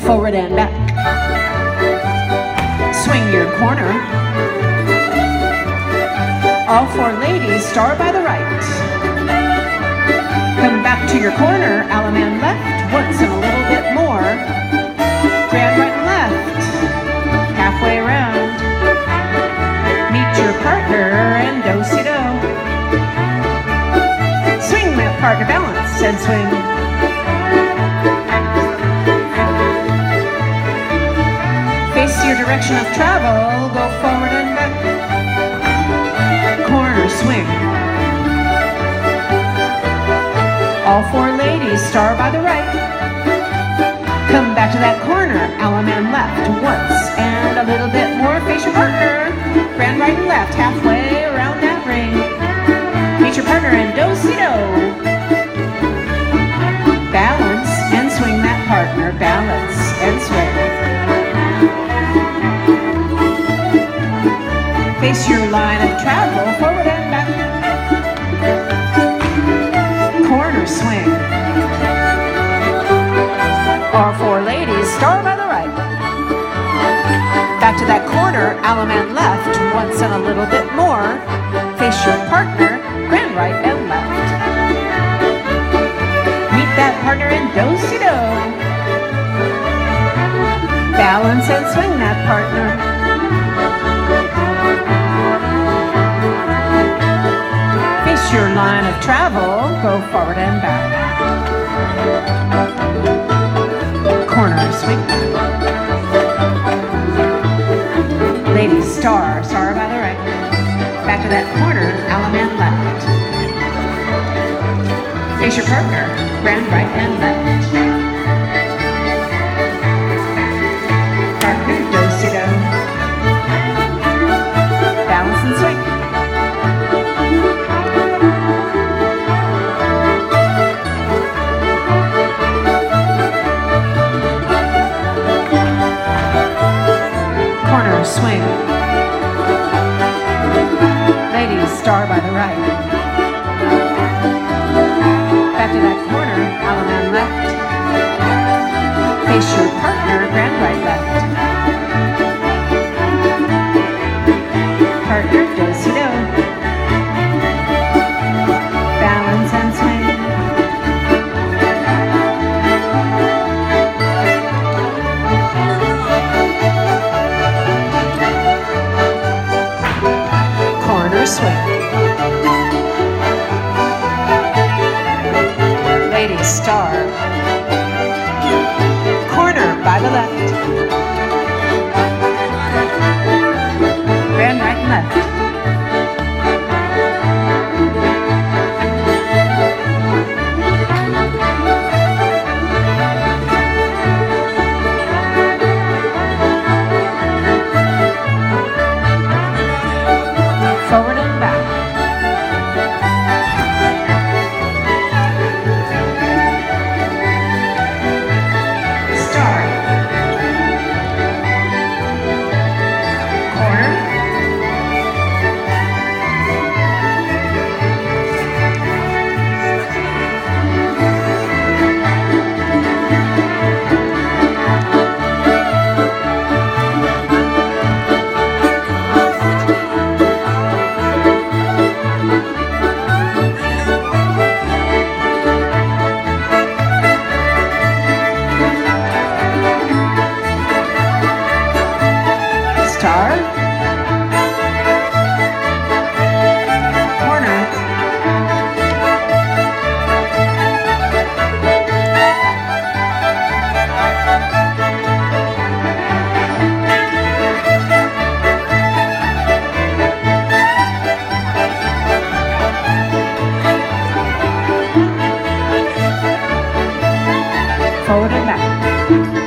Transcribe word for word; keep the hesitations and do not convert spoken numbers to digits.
forward and back. Swing your corner. All four ladies, star by the right. Come back to your corner, Alaman left, once and a little bit more. Grand right and left, halfway around. Meet your partner and do-si-do. Swing that partner, balance and swing. Face your direction of travel, go forward and back. Corner swing. All four ladies, star by the right. Come back to that corner, Alaman left, once and a little bit more. Face your partner, grand right and left, halfway around that ring. Meet your partner and do-si-do. Balance and swing that partner, balance and swing. Face your line of travel, forward and back. Corner swing. All four ladies, star by the right. Back to that corner, Alaman left, once and a little bit more. Face your partner, grand right and left. Meet that partner and do-si-do. Balance and swing that partner. Face your line of travel, go forward and back. Corner swing. Ladies, star, star by the right. Back to that corner, Alaman left. Face your partner, grand right and left. Partner, do-si-do. Balance and swing. Corner swing. Ladies, star by the right. Back to that corner, Alaman left. Face your partner, grand right left. Partner, do-si-do. Balance and swing. Swing. Ladies, star. Corner by the left. Grand right and left. Forward and back. Star. Corner. Star. Corner. Forward and back.